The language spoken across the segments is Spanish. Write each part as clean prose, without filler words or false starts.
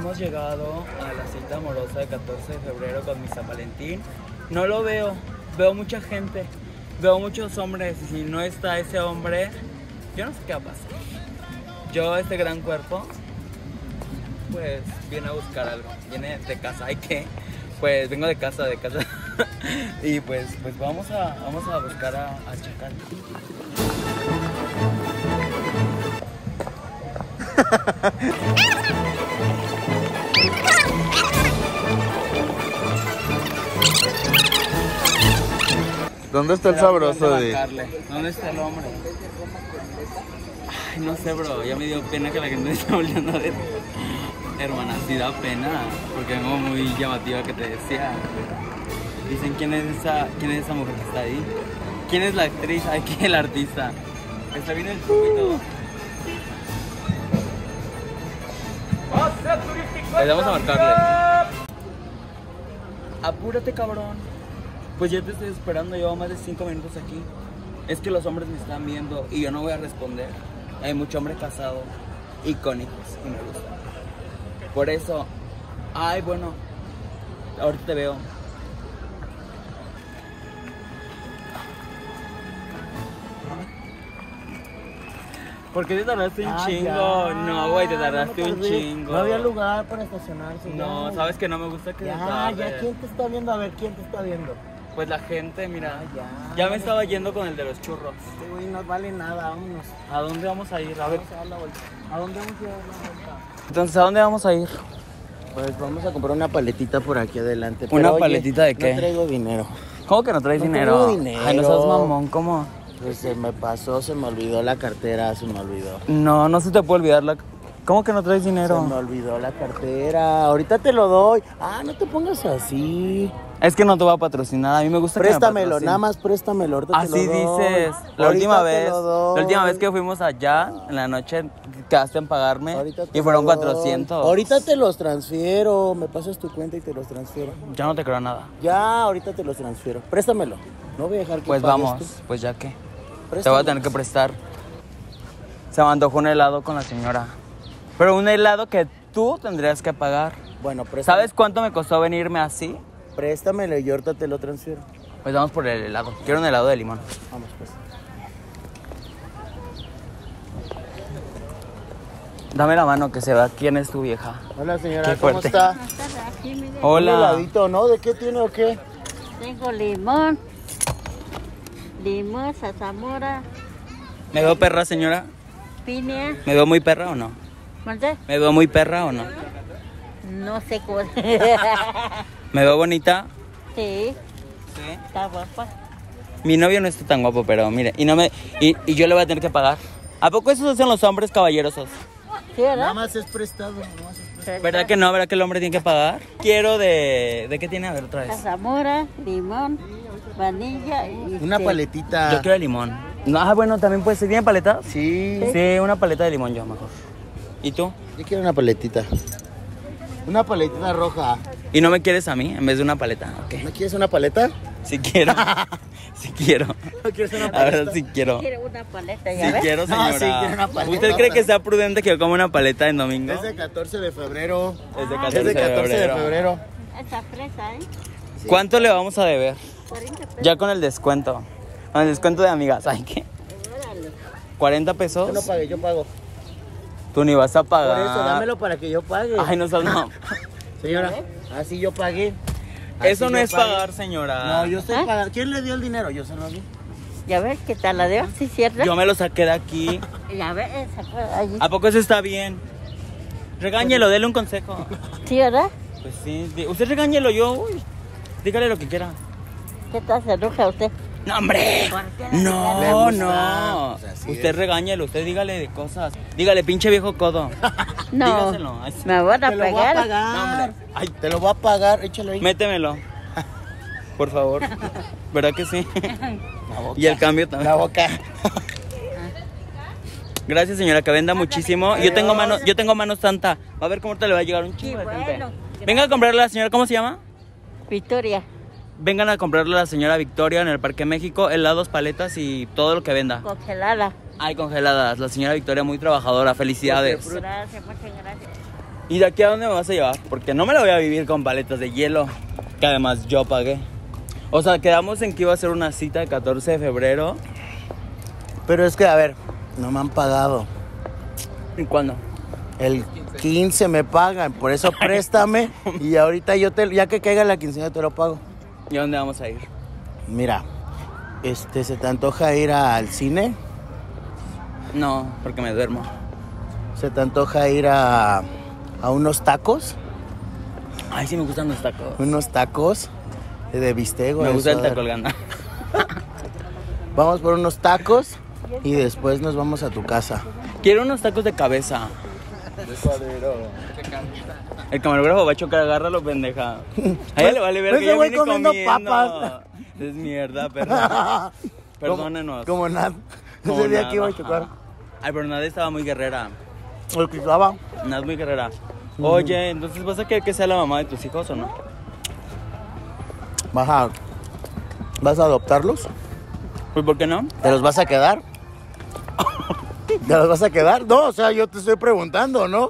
hemos llegado a la cita amorosa de 14 de febrero con mi San Valentín. No lo veo, veo mucha gente, veo muchos hombres y si no está ese hombre, yo no sé qué va a pasar. Yo, este gran cuerpo, pues viene a buscar algo, viene de casa, ¿hay qué? Pues vengo de casa y pues vamos a buscar a Chacal. ¿Dónde está el sabroso de...? ¿Dónde está el hombre? Ay, no sé, bro, ya me dio pena que la gente me está volviendo a ver. Hermana, sí da pena, porque vengo muy llamativa que te decía. Dicen, ¿quién es esa mujer que está ahí? ¿Quién es la actriz? Ay, ¿quién es el artista? Está bien el chupo y todo. Pues vamos a marcarle. Apúrate, cabrón. Pues ya te estoy esperando, llevo más de 5 minutos aquí. Es que los hombres me están viendo y yo no voy a responder. Hay mucho hombre casado y con hijos y me gusta. Por eso, ay, bueno, ahorita te veo. ¿Por qué te tardaste un chingo? Ya. No, güey, te tardaste un chingo. No había lugar para estacionarse. No, ya. sabes que no me gusta que te Ya, tardes. ¿quién te está viendo? A ver, ¿quién te está viendo? Pues la gente, mira, Ya, me estaba yendo con el de los churros. Este güey no vale nada, vámonos. ¿A dónde vamos a ir? A ver. Vamos a dar la vuelta. ¿A dónde vamos a dar la vuelta? Entonces, ¿a dónde vamos a ir? Pues vamos a comprar una paletita por aquí adelante. ¿Una Pero, paletita de qué? No traigo dinero. ¿Cómo que no traes No dinero? tengo dinero. Ay, no seas mamón, ¿cómo? Pues se me pasó, se me olvidó la cartera, se me olvidó. No, no se te puede olvidar la... ¿Cómo que no traes dinero? Se me olvidó la cartera. Ahorita te lo doy. Ah, no te pongas así. Es que no te voy a patrocinar, a mí me gusta que me Préstamelo, patrocines. nada más préstamelo. Ahorita te Así lo doy. dices. La Ahorita última te lo doy. la última vez que fuimos allá, en la noche, quedaste en pagarme Ahorita te y fueron lo doy. 400. Ahorita te los transfiero. Me pasas tu cuenta y te los transfiero. Ya no te creo nada. Ya, ahorita te los transfiero. Préstamelo. No voy a dejar que Pues pagues vamos, tú. pues ya que. Te voy Préstamelo. a tener que prestar. Se me antojó un helado con la señora. Pero un helado que tú tendrías que pagar. Bueno, préstamelo. ¿Sabes cuánto me costó venirme así? Préstamelo y ahorita te lo transfiero. Pues vamos por el helado. Quiero un helado de limón. Vamos, pues. Dame la mano que se vea quién es tu vieja. Hola, señora, Qué ¿cómo fuerte. está? Buenas tardes, aquí, mire. Un Hola. heladito, ¿no? ¿De qué tiene o qué? Tengo limón, zarzamora, ¿Me veo perra, señora? piña. ¿Me veo muy perra o no? ¿Mande? ¿Me veo muy perra o no? No sé cómo. ¿Me veo bonita? Sí, Sí. está guapa. Mi novio no está tan guapo, pero mire, y yo le voy a tener que pagar. ¿A poco esos hacen los hombres caballerosos? ¿Sí, verdad? Nada más es prestado. Nada más es prestado. ¿Verdad que no? ¿Verdad que el hombre tiene que pagar? Quiero ¿de qué tiene? A ver otra vez. Zarzamora, limón, vanilla y... Una paletita. Yo quiero de limón. No, bueno, también puede ser. ¿Tiene paleta? Sí. Sí, una paleta de limón yo mejor. ¿Y tú? Yo quiero una paletita. Una paletita roja. ¿Y no me quieres a mí en vez de una paleta? Ok. ¿No quieres una paleta? Sí quiero. Sí quiero. ¿No quieres una A paleta? ver, sí quiero. Quiere una paleta, Sí ¿ya ves? quiero, No, señora. sí quiero una paleta. ¿Usted cree que sea prudente que yo coma una paleta en domingo? Es de 14 de febrero. Es de Ah, 14 Es de 14 de febrero. febrero. Esa fresa, ¿eh? Sí. ¿Cuánto le vamos a deber? 40 pesos. Ya con el descuento. Con el descuento de amigas. ¿Ay qué? Órale. ¿40 pesos? Yo no pagué, yo pago. Tú ni vas a pagar. Por eso, dámelo para que yo pague. Ay, no seas no. Señora, así yo pagué. Así Eso no yo es pagué. pagar, señora. No, yo estoy ¿Ah? pagando. ¿Quién le dio el dinero? Yo se lo di. ¿Ya ves qué tal la dio? ¿Sí, cierto? Yo me lo saqué de aquí. Ya ves, esa fue allí. ¿A poco eso está bien? Regáñelo, dele un consejo. ¿Sí, verdad? Pues sí, usted regáñelo yo, uy. Dígale lo que quiera. ¿Qué tal se enoja usted? No, hombre. ¿Por qué? Le No, gusta, no. pues así Usted es. regáñelo, usted dígale de cosas. Dígale, pinche viejo codo. No, Dígaselo. Ay, sí. me van a Te lo voy a pegar. pagar. No, hombre. Ay, te lo voy a pagar. Échalo ahí. Métemelo. Por favor. ¿Verdad que sí? La boca. Y el cambio también. La boca. Gracias, señora, que venda muchísimo. Yo tengo mano santa. Va a ver cómo te le va a llegar un Sí, chingo de gente. bueno. Venga a comprarle a la señora, ¿cómo se llama? Victoria. Vengan a comprarle a la señora Victoria en el Parque México, helados, paletas y todo lo que venda. Congelada. Hay congeladas. La señora Victoria muy trabajadora. Felicidades. Gracias, muchas gracias. ¿Y de aquí a dónde me vas a llevar? Porque no me la voy a vivir con paletas de hielo, que además yo pagué. O sea, quedamos en que iba a ser una cita el 14 de febrero. Pero es que, a ver, no me han pagado. ¿Y cuándo? El 15 me pagan, por eso préstame. Y ahorita ya que caiga la quincena te lo pago. ¿Y a dónde vamos a ir? Mira, ¿se te antoja ir al cine? No, porque me duermo. ¿Se te antoja ir a unos tacos? Ay, sí me gustan los tacos. Unos tacos de bistec. Me gusta el taco colgando. Vamos por unos tacos y después nos vamos a tu casa. Quiero unos tacos de cabeza. El camarógrafo va a chocar, agárralo, pendeja. A ella le vale ver Pues que yo voy vine comiendo comiendo. papas. Es mierda, perdón. Perdónenos. Como nada. Como Ese día nada, que iba a chocar. ajá. Ay, pero Nad estaba muy guerrera. El que estaba. Nad muy guerrera. Oye, entonces ¿vas a querer que sea la mamá de tus hijos o no? ¿Vas a adoptarlos? Pues ¿por qué no? ¿Te los vas a quedar? ¿Te los vas a quedar? No, o sea, yo te estoy preguntando, ¿no?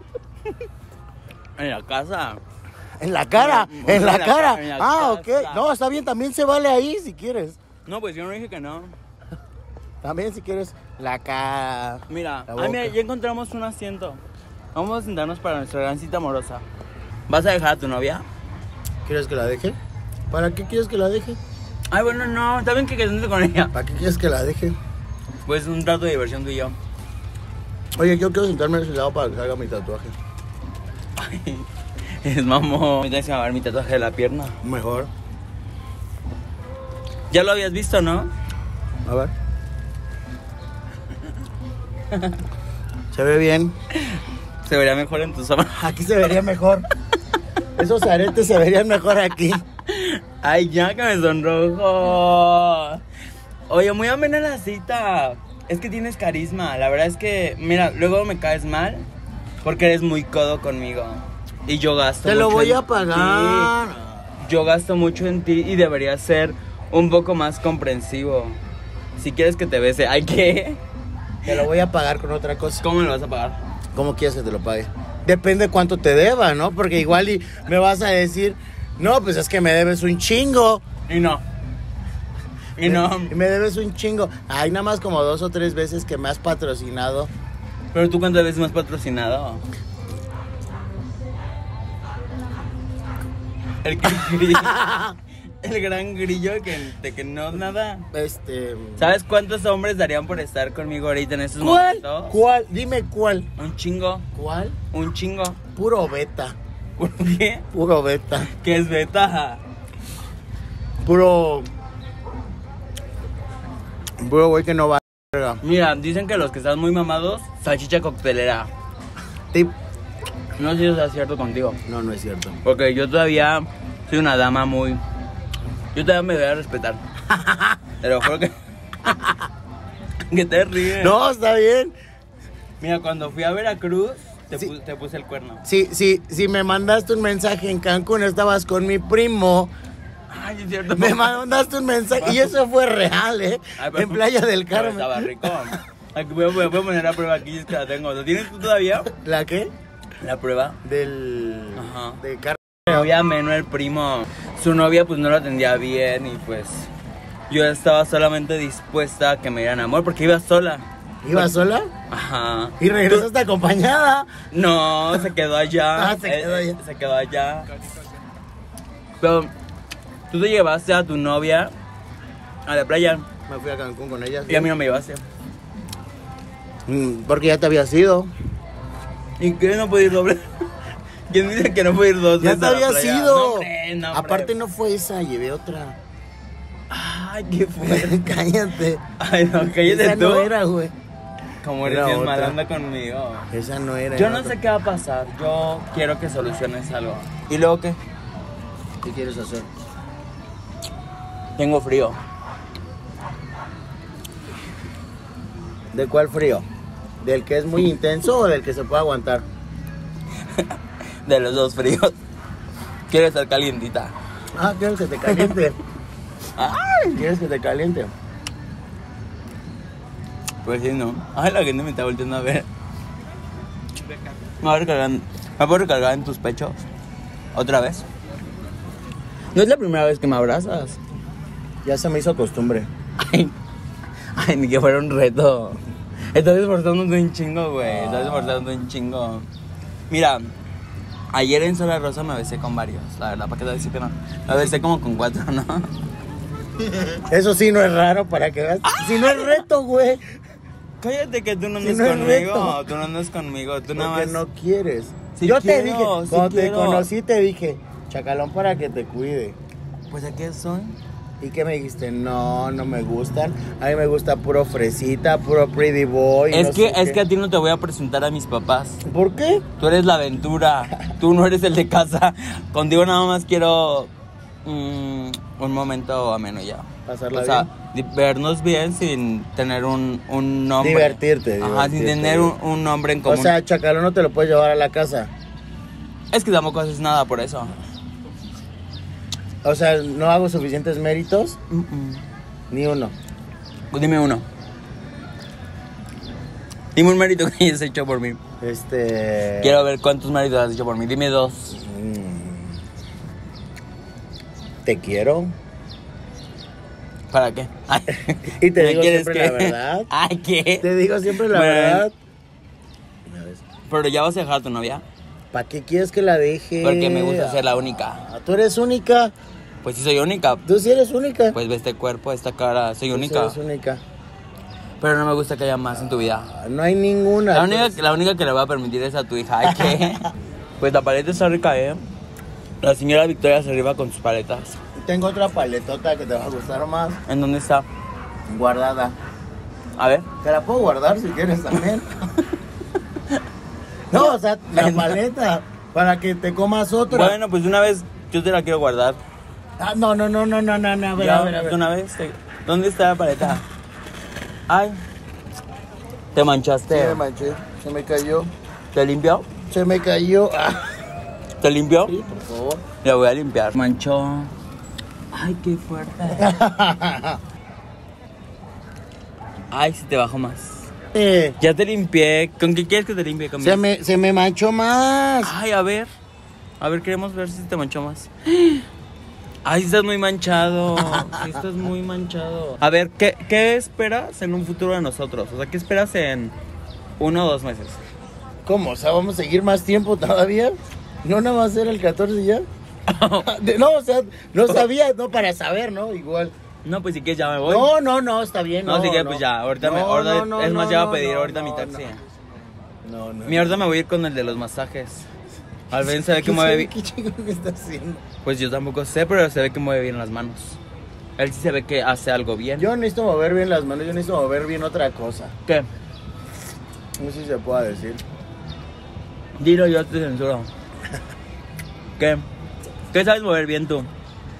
En la casa. En la cara, En en la la cara. en la Ah, ok. casa. No, está bien, también se vale ahí si quieres. No, pues yo no dije que no. También si quieres la cara. Mira, La ay, mira, boca. ya encontramos un asiento. Vamos a sentarnos para nuestra gran cita amorosa. ¿Vas a dejar a tu novia? ¿Quieres que la deje? ¿Para qué quieres que la deje? Ay, bueno, no, está bien que quedes con ella. ¿Para qué quieres que la deje? Pues un rato de diversión tú y yo. Oye, yo quiero sentarme en ese lado para que salga mi tatuaje. Ay, es mamón. Me tienes que grabar mi tatuaje de la pierna. Mejor. Ya lo habías visto, ¿no? A ver. Se ve bien. Se vería mejor en tus hombros. Aquí se vería mejor. Esos aretes se verían mejor aquí. Ay, ya que me sonrojo. Oye, muy amena la cita. Es que tienes carisma. La verdad es que, mira, luego me caes mal porque eres muy codo conmigo. Y yo gasto Te lo mucho voy en a pagar. ti. Yo gasto mucho en ti y deberías ser un poco más comprensivo. Si quieres que te bese, ¿ay qué? Te lo voy a pagar con otra cosa. ¿Cómo me lo vas a pagar? ¿Cómo quieres que te lo pague? Depende cuánto te deba, ¿no? Porque igual y me vas a decir, no, pues es que me debes un chingo. Y no. Y no. Y me debes un chingo. Hay nada más como 2 o 3 veces que me has patrocinado. Pero tú cuántas veces me has patrocinado. El grillo. El gran grillo de que no nada. ¿Sabes cuántos hombres darían por estar conmigo ahorita en estos momentos? ¿Cuál? Dime cuál. Un chingo. ¿Cuál? Un chingo. Puro beta. ¿Por qué? Puro beta. ¿Qué es beta? Puro güey que no va. Mira, dicen que los que están muy mamados, salchicha coctelera. Tip. No sé si eso es cierto contigo. No, no es cierto. Porque yo todavía soy una dama muy... Yo todavía me voy a respetar. Te lo juro que... que te ríes. No, está bien. Mira, cuando fui a Veracruz, te, Sí. te puse el cuerno. Si me mandaste un mensaje en Cancún, estabas con mi primo. Ay, es cierto. Me mandaste un mensaje y eso fue real, ¿eh? Ay, pero- En Playa del Pero Carmen. estaba rico. Aquí voy a poner a prueba aquí, es que la tengo. ¿Lo tienes tú todavía? ¿La qué? La prueba. Ajá. De carne. Mi novia Meno, el primo, su novia pues no lo atendía bien y pues yo estaba solamente dispuesta a que me dieran amor porque iba sola. ¿Ibas sola? Ajá. Y regresaste acompañada. No, se quedó allá. Ah, se quedó allá. Se quedó allá. Pero tú te llevaste a tu novia a la playa Me fui a Cancún con ella. y a mí no me llevaste. Porque ya te habías ido. ¿Y qué? ¿No puedo ir doble? ¿Quién dice que no puedo ir dos Ya veces te a la habías playa? ido. No, hombre, no, hombre. Aparte no fue esa, llevé otra. Ay, qué fuerte. Cállate. Ay, no, cállate Esa tú. no era, güey. Como eres Era bien otra. malanda conmigo. Esa no era. Yo era no otra. sé qué va a pasar. Yo quiero que soluciones algo. ¿Y luego qué? ¿Qué quieres hacer? Tengo frío. ¿De cuál frío? ¿Del que es muy intenso o del que se puede aguantar? De los dos fríos. Quiero estar calientita. Ah, ¿quieres que te caliente? Ay, ¿Quieres que te caliente? pues sí, no. Ay, la gente me está volteando a ver. Me puedo recargar en tus pechos. ¿Otra vez? No es la primera vez que me abrazas. Ya se me hizo costumbre. Ay, ni que fuera un reto. Estás esforzándote un chingo, güey. Estás esforzándote un chingo. Mira, ayer en Sola Rosa me besé con varios, la verdad, ¿para qué te decir que no? Me besé como con 4, ¿no? Eso sí no es raro para que veas. Si no es reto, güey. Cállate que tú no Si andas no es conmigo. reto. Tú no andas conmigo. Tú nada Porque más. no quieres. Sí Yo te quiero, dije, sí cuando te quiero. conocí te dije, chacalón para que te cuide. Pues aquí soy. ¿Y qué me dijiste? No, no me gustan. A mí me gusta puro fresita, puro pretty boy. Es no que, sé es qué. que a ti no te voy a presentar a mis papás. ¿Por qué? Tú eres la aventura. Tú no eres el de casa. Contigo nada más quiero un momento ameno ya. Pasarla O sea, vernos bien sin tener un nombre. Divertirte. Ajá, sin tener un nombre en O común. sea, chacalón no te lo puedes llevar a la casa. Es que tampoco haces nada por eso. O sea, no hago suficientes méritos, ni uno. Dime uno. Dime un mérito que hayas hecho por mí. Quiero ver cuántos méritos has hecho por mí. Dime 2. Te quiero. ¿Para qué? Ay, Y te ¿me digo quieres siempre qué? la verdad. Ay, ¿qué? Te digo siempre la Bueno. verdad. Pero ya vas a dejar a tu novia. ¿Para qué quieres que la deje? Porque me gusta ser la única. Ah, tú eres única. Pues sí soy única. Tú sí eres única. Pues ve este cuerpo, esta cara, soy Tú sí única. eres única. Pero no me gusta que haya más en tu vida. Ah, no hay ninguna. La única que le voy a permitir es a tu hija. Ay, ¿qué? Pues la paleta está rica, ¿eh? La señora Victoria se arriba con sus paletas. Tengo otra paletota que te va a gustar más. ¿En dónde está? Guardada. A ver. Te la puedo guardar si quieres también. No, o sea, la paleta. Para que te comas otra. Bueno, pues una vez yo te la quiero guardar. Ah, no. A ver, Ya, a ver. de una vez. ¿Dónde está la paleta? Ay. Te manchaste. Sí, me manché. Se me cayó. ¿Te limpió? Se me cayó. Ah. ¿Te limpió? Sí, por favor. La voy a limpiar. Manchó. Ay, qué fuerte. Ay, si te bajo más. Ya te limpié. ¿Con qué quieres que te limpie? ¿Con mis- Se me manchó más. Ay, a ver. A ver, queremos ver si te manchó más. Ay, estás muy manchado. Sí, estás muy manchado. A ver, ¿qué esperas en un futuro de nosotros? O sea, ¿qué esperas en 1 o 2 meses? ¿Cómo? O sea, ¿vamos a seguir más tiempo todavía? ¿No nada más era el 14 ya? No, o sea, no sabía, no para saber, ¿no? Igual. No, pues si quieres ya me voy. No, está bien. No, si quieres, pues ya. Ahorita me. Ahorita, es más, ya voy a pedir ahorita mi taxi. No. Mi ahorita me voy a ir con el de los masajes. Al ver se ve que mueve bien. ¿Qué chico que está haciendo? Pues yo tampoco sé, pero se ve que mueve bien las manos. Él sí se ve que hace algo bien. Yo necesito mover bien las manos, yo necesito mover bien otra cosa. ¿Qué? No sé si se pueda decir. Dilo, yo te censuro. ¿Qué? ¿Qué sabes mover bien tú?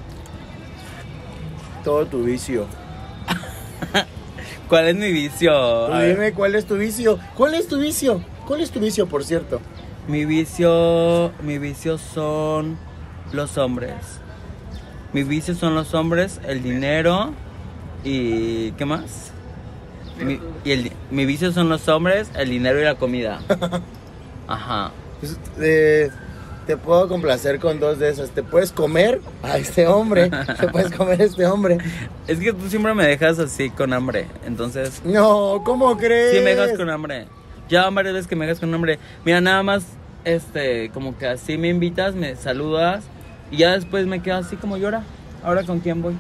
Todo tu vicio. ¿Cuál es mi vicio? Tú A ver. dime cuál es tu vicio. ¿Cuál es tu vicio? ¿Cuál es tu vicio, por cierto? Mi vicio son los hombres. Mi vicio son los hombres, el dinero y ¿qué más? Mi vicio son los hombres, el dinero y la comida. Ajá. Pues, te puedo complacer con 2 de esas. Te puedes comer a este hombre. Te puedes comer a este hombre. Es que tú siempre me dejas así con hambre, entonces No, ¿cómo crees? sí me dejas con hambre. Ya van varias veces que me dejas con hambre. Mira, nada más como que así me invitas, me saludas y ya después me quedo así como llora. ¿Ahora con quién voy?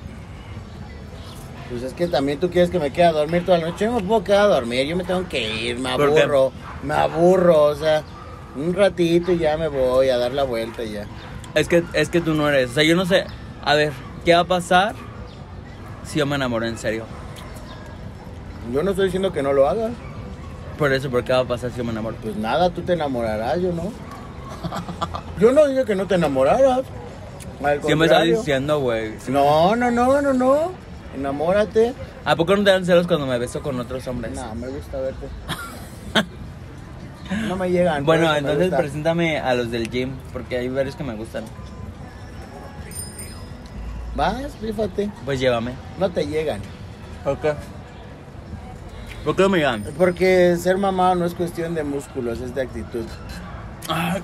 Pues es que también tú quieres que me quede a dormir toda la noche. Yo no me puedo quedar a dormir, yo me tengo que ir, me ¿Por qué? aburro, o sea, un ratito y ya me voy a dar la vuelta y ya. Es que tú no eres, o sea, yo no sé. A ver, ¿qué va a pasar si yo me enamoro en serio? Yo no estoy diciendo que no lo hagas. Por eso, ¿por qué va a pasar si yo me enamoro? Pues nada, tú te enamorarás, yo no. Yo no dije que no te enamoraras. Al ¿Qué me estás contrario. diciendo, güey? No. Enamórate. ¿A poco no te dan celos cuando me beso con otros hombres? No, me gusta verte. No me llegan. Bueno, por eso me entonces gusta. preséntame a los del gym, porque hay varios que me gustan. Vas, rífate. Pues llévame. No te llegan. ¿Por qué? ¿Por qué, amiga? Porque ser mamá no es cuestión de músculos, es de actitud. Ay.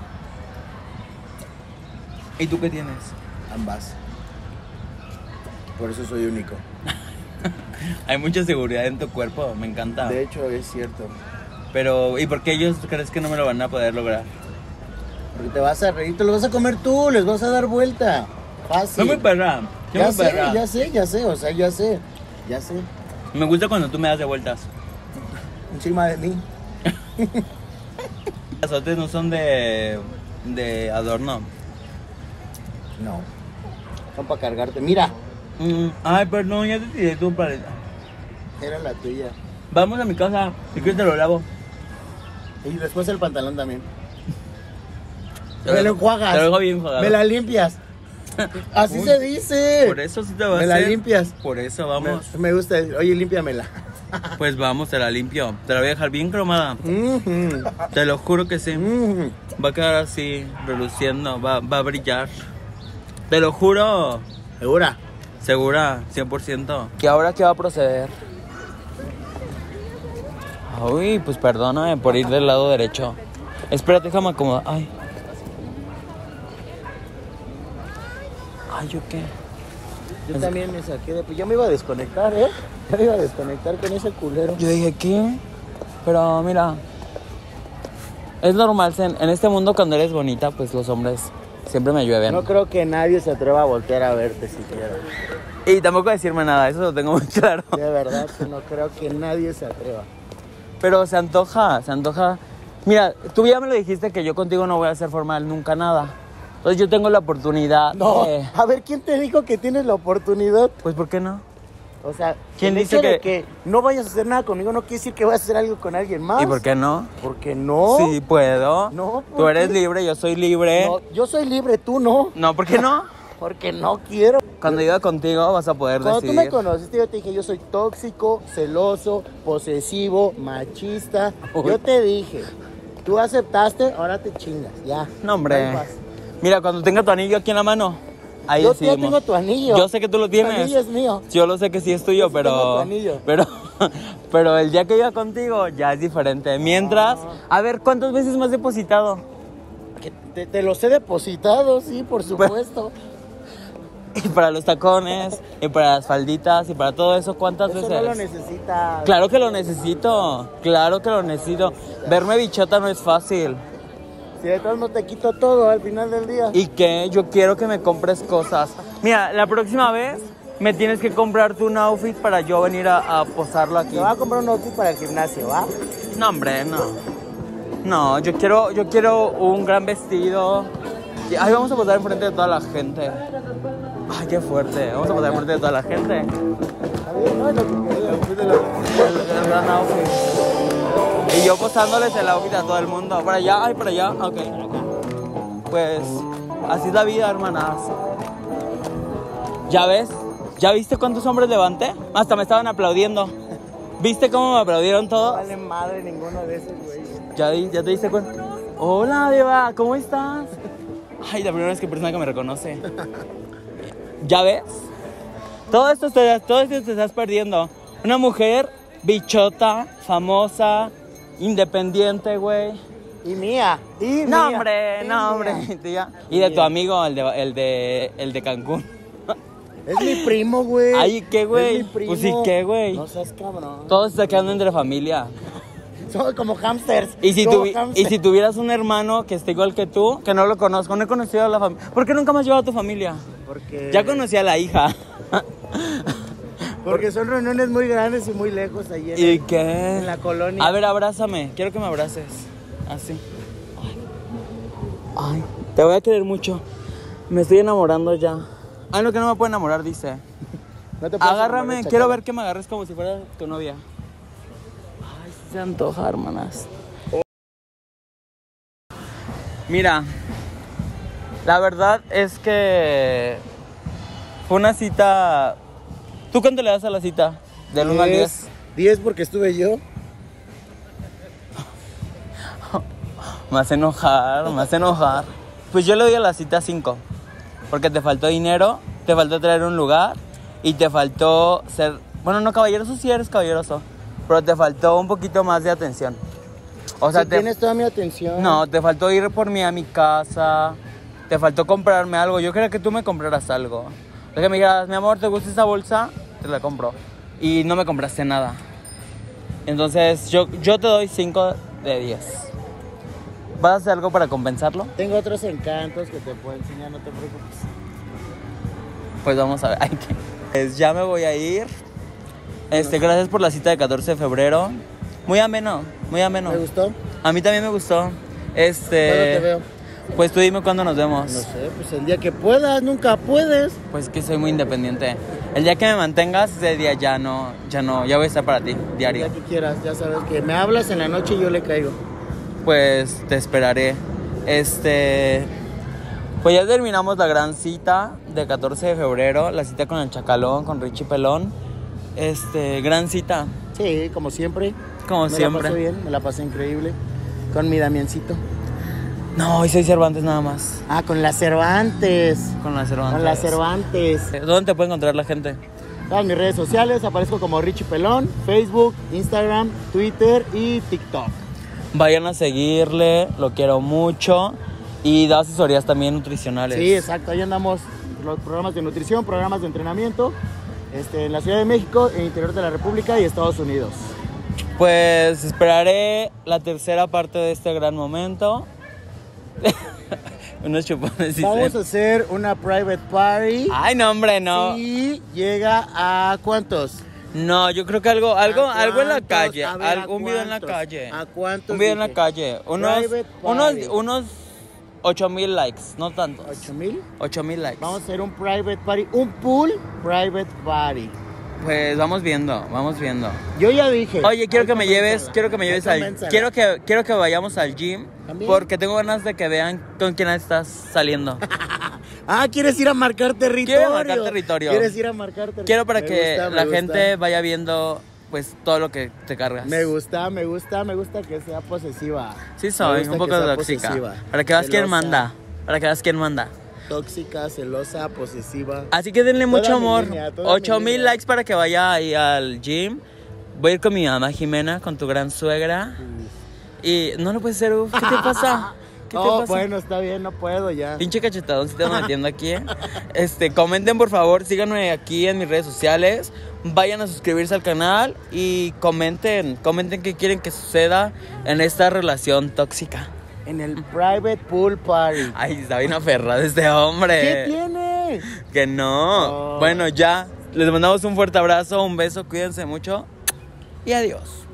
¿Y tú qué tienes? Ambas. Por eso soy único. Hay mucha seguridad en tu cuerpo, me encanta. De hecho, es cierto. Pero, ¿y por qué ellos crees que no me lo van a poder lograr? Porque te vas a reír, te lo vas a comer tú, les vas a dar vuelta. Fácil. No me perra. Ya sé, o sea, ya sé. Me gusta cuando tú me das de vueltas. Encima de mí. Las azotes no son de adorno. No. Son para cargarte. Mira, Ay, perdón, ya te tiré tu paleta. era la tuya. Vamos a mi casa, si quieres te lo lavo. Y después el pantalón también. Te Me lo- lo enjuagas. Te lo dejo bien enjuagado. Me la limpias. Así Uy, se dice. Por eso sí te va a Me la hacer. limpias. Por eso vamos. Me gusta. Oye, límpiamela. Pues vamos, te la limpio. Te la voy a dejar bien cromada. Ujú, Te lo juro que sí. ujú. Va a quedar así, reluciendo, va a brillar. Te lo juro. ¿Segura? Segura, 100%. ¿Y ahora qué va a proceder? Uy, pues perdóname por ir del lado derecho. Espérate, déjame acomodar. Ay. Ay, ¿yo qué? Yo también me saqué de... Yo me iba a desconectar, ¿eh? Ya me iba a desconectar con ese culero. Yo dije, ¿qué? Pero mira, es normal, en este mundo cuando eres bonita, pues los hombres siempre me llueven. No creo que nadie se atreva a voltear a verte siquiera. Y tampoco decirme nada, eso lo tengo muy claro. De verdad que no creo que nadie se atreva. Pero se antoja. Mira, tú ya me lo dijiste que yo contigo no voy a hacer formal nunca nada. Entonces yo tengo la oportunidad No, de... a ver, ¿quién te dijo que tienes la oportunidad? Pues, ¿por qué no? O sea, ¿Quién el dice hecho de que- no vayas a hacer nada conmigo no quiere decir que vayas a hacer algo con alguien más? ¿Y por qué no? Porque no. Sí, puedo. No, ¿por Tú eres qué? libre, yo soy libre. No, yo soy libre, tú no. No, ¿por qué no? Porque no quiero. Cuando iba contigo vas a poder Cuando tú decidir. me conociste, yo te dije, yo soy tóxico, celoso, posesivo, machista. Uy. Yo te dije, tú aceptaste, ahora te chingas, ya. No, hombre. No hay paz. Mira, cuando tenga tu anillo aquí en la mano, ahí Yo ya decidimos. tengo tu anillo. Yo sé que tú lo Tu tienes. anillo es mío. Yo lo sé que sí es tuyo, Yo sí tengo tu pero, anillo. pero el día que iba contigo ya es diferente. Mientras, a ver, ¿cuántas veces me has depositado? Que te los he depositado, sí, por supuesto. Y para los tacones, y para las falditas, y para todo eso, ¿cuántas Eso veces? no lo necesitas. Claro que lo necesito, claro que lo necesito. Verme bichota no es fácil. Si de todos no te quito todo al final del día. ¿Y qué? Yo quiero que me compres cosas. Mira, la próxima vez me tienes que comprar tú un outfit para yo venir a posarlo aquí. Te voy a comprar un outfit para el gimnasio, ¿va? No, hombre, no. No, yo quiero un gran vestido. Y ahí vamos a posar enfrente de toda la gente. Ay, qué fuerte. Vamos a posar enfrente de toda la gente. No es lo que quería, outfit de la- El gran outfit. Y yo posándoles el outfit a todo el mundo. Para allá, ay, para allá. Ok. Pues así es la vida, hermanas. ¿Ya ves? ¿Ya viste cuántos hombres levanté? Hasta me estaban aplaudiendo. ¿Viste cómo me aplaudieron No todos? vale madre ninguno de esos, güey. ¿Ya te diste cuenta? Hola, Diva, ¿cómo estás? Ay, la primera vez que persona que me reconoce. ¿Ya ves? Todo esto te estás perdiendo. Una mujer bichota, famosa, independiente, güey. Y mía. Y No, mía. hombre, Y no, mía. hombre. Tía. Y de tu amigo, el de Cancún. Es mi primo, güey. Ay, ¿qué, güey? Es mi primo. Pues sí, ¿qué, güey? No seas cabrón. Todos se quedando entre familia. Somos como hamsters. Y si, como y hámsters. si tuvieras un hermano que esté igual que tú, que no lo conozco, no he conocido a la familia. ¿Por qué nunca me has llevado a tu familia? Porque... Ya conocí a la hija. Porque son reuniones muy grandes y muy lejos ahí en, ¿Y qué? en la colonia. A ver, abrázame. Quiero que me abraces. Así. Ay, te voy a querer mucho. Me estoy enamorando ya. Ay, no, que no me puedo enamorar, dice. No te puedes Agárrame, enamorar, quiero chacal. ver que me agarres como si fuera tu novia. Ay, sí se antoja, hermanas. Mira, la verdad es que fue una cita. ¿Tú cuánto le das a la cita? Del 1 al 10. 10 porque estuve yo. Me hace enojar, me hace enojar. Pues yo le doy a la cita 5. Porque te faltó dinero, te faltó traer un lugar y te faltó ser... Bueno, no caballeroso, sí eres caballeroso. pero te faltó un poquito más de atención. O sea, Sí, tienes toda mi atención. No, te faltó ir por mí a mi casa, te faltó comprarme algo. Yo quería que tú me compraras algo. O que me dijeras, mi amor, ¿te gusta esa bolsa? Te la compro. Y no me compraste nada. Entonces, yo te doy 5 de 10. ¿Vas a hacer algo para compensarlo? Tengo otros encantos que te puedo enseñar, no te preocupes. Pues vamos a ver. Ay, pues ya me voy a ir. Gracias por la cita de 14 de febrero. Muy ameno, muy ameno. ¿Me gustó? A mí también me gustó. ¿Cuándo te veo? Pues tú dime cuándo nos vemos. No sé, pues el día que puedas, nunca puedes. Pues que soy muy independiente. El día que me mantengas, ese día ya voy a estar para ti, El diario. día que quieras, ya sabes que me hablas en la noche y yo le caigo. Pues te esperaré. Pues ya terminamos la gran cita de 14 de febrero, la cita con el Chacalón, con Richie Pelón. Gran cita, Sí, como siempre. como Me la siempre. pasé bien, me la pasé increíble. Con mi Damiencito. No, hoy soy Cervantes nada más. Ah, con la Cervantes. Con la Cervantes. Con la Cervantes. ¿Dónde te puede encontrar la gente? Todas mis redes sociales, aparezco como Richie Pelón, Facebook, Instagram, Twitter y TikTok. Vayan a seguirle, lo quiero mucho. Y da asesorías también nutricionales. Sí, exacto, ahí andamos los programas de nutrición, programas de entrenamiento en la Ciudad de México, en el interior de la República y Estados Unidos. Pues esperaré la tercera parte de este gran momento. Unos chupones dicen. Vamos a hacer una private party. Ay, no, hombre, no. Y llega a ¿cuántos? No, yo creo que algo en la cuántos? calle. A ver, ¿a Un video en la cuántos? calle. ¿A cuántos Un video en la dije? calle. Private party. Unos 8,000 likes, no tantos. ¿8,000? 8,000 likes. Vamos a hacer un private party, un pool private party. Pues vamos viendo. Yo ya dije. Oye, quiero Ahí que me lleves convénzala, ahí al convénzala. quiero que vayamos al gym ¿También? porque tengo ganas de que vean con quién estás saliendo. Ah, ¿quieres ir a marcar territorio? Quiero marcar territorio. ¿Quieres ir a marcar territorio? Quiero para Me que gusta, me la gusta. gente vaya viendo pues todo lo que te cargas. Me gusta que sea posesiva. Sí Me soy gusta un poco que sea tóxica. posesiva, Para que veas quién celosa. manda. Para que veas quién manda. Tóxica, celosa, posesiva. Así que denle mucho Toda mi amor. línea, toda mi 8,000 línea. likes para que vaya ahí al gym. Voy a ir con mi mamá Jimena, con tu gran suegra. Y no lo puedes hacer, uf. ¿Qué te pasa? ¿Qué te Oh, pasa? bueno, está bien, no puedo ya. Pinche cachetadón, si te ando metiendo aquí. Comenten por favor, síganme aquí en mis redes sociales. Vayan a suscribirse al canal y comenten qué quieren que suceda en esta relación tóxica. En el private pool party. Ay, está bien aferrado este hombre. ¿Qué tiene? Que no. Oh. Bueno, ya. Les mandamos un fuerte abrazo, un beso, cuídense mucho y adiós.